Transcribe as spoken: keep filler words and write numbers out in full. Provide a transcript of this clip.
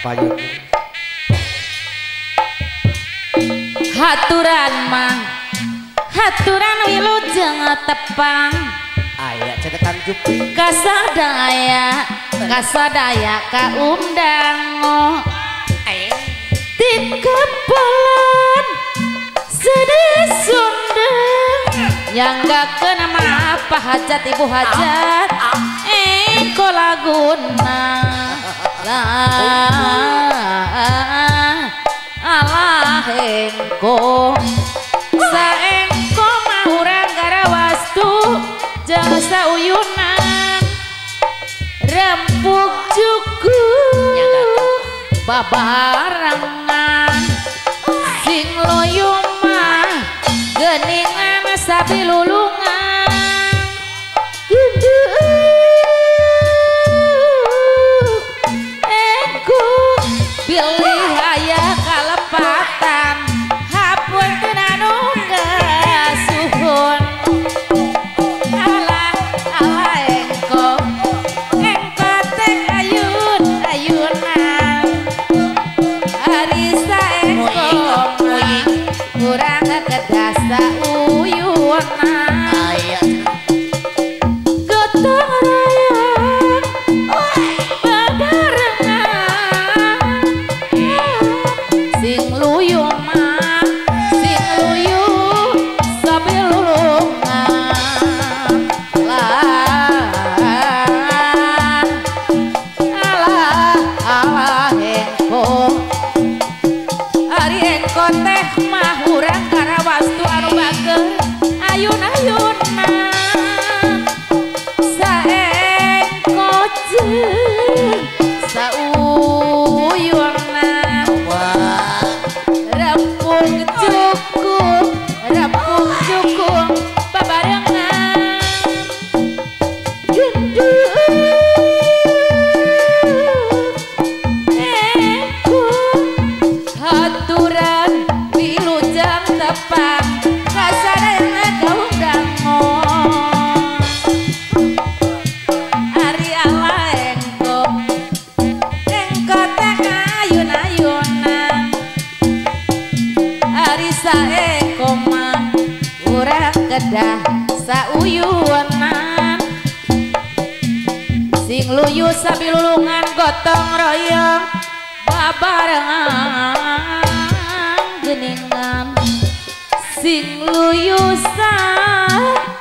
payung haturan mah haturan wilujeng tepang aya cetekan Jupri kasadaya kasadaya kaundang tikepelan sedih sundeng nyanggakeun mah apa hajat ibu hajat engko laguna lah alah engko saengko mah urang garawastu jeung sauyunan rempuk cukup babarengan sing loyo mah geuningan sabilulungan engko pilih aya kalepatan hapunten anu ngasuhun alah alah engko engko teh ayun ayunan hari saengko mah urang kedah sauyunan gotong royong babarengan sing luyu mah sing luyu sabilulungan lah alah alah engko ari engko teh mah urang karawastu anu bageur ayun-ayunan saengko jeung sauyunan rempuk cukup rempuk cukup babarengan gendut engko haturan wilujeng tepang kasadaya kaundang ari alah engko engko teh ayun-ayunan ari saengko mah urang kedah sauyunan sing luyu sabilulungan gotong royong babarengan geuningan sing luyu sa